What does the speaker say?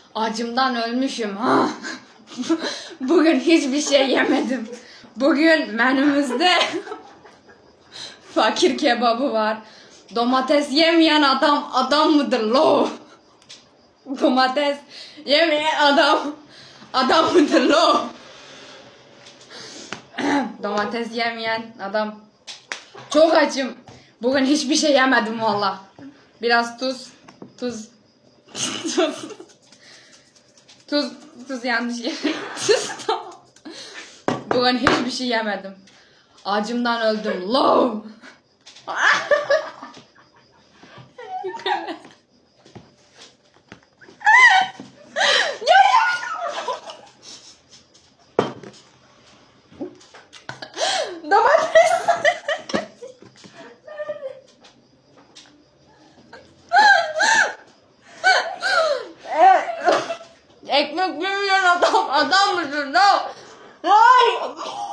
Acımdan ölmüşüm ha. Bugün hiçbir şey yemedim. Bugün menümüzde fakir kebabı var. Domates yemeyen adam mıdır lo? Domates yemeyen adam mıdır lo? Domates yemeyen adam. Çok açım. Bugün hiçbir şey yemedim valla. Biraz tuz yanlış yedim. Tamam. Bugün hiçbir şey yemedim. Acımdan öldüm. Lo. Domates. Ekmek yemeyen adam mısın? No. Hayır.